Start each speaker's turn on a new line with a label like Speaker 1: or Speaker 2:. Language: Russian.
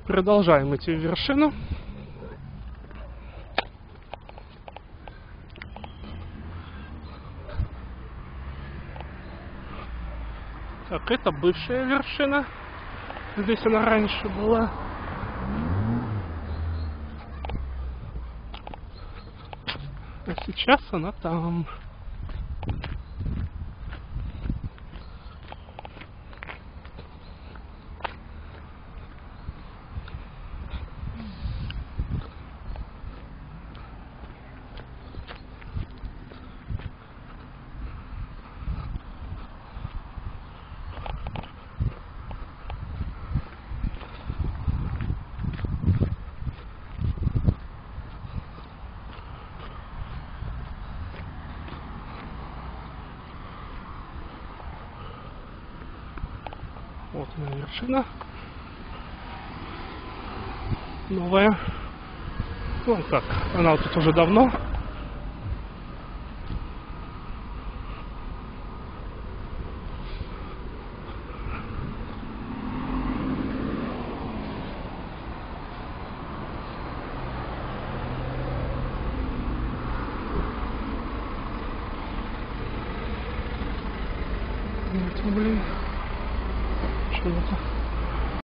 Speaker 1: Продолжаем идти в вершину. Так, это бывшая вершина. Здесь она раньше была. А сейчас она там. Вот она вершина. Новая. Ну как, она вот тут уже давно. Блин. Что это?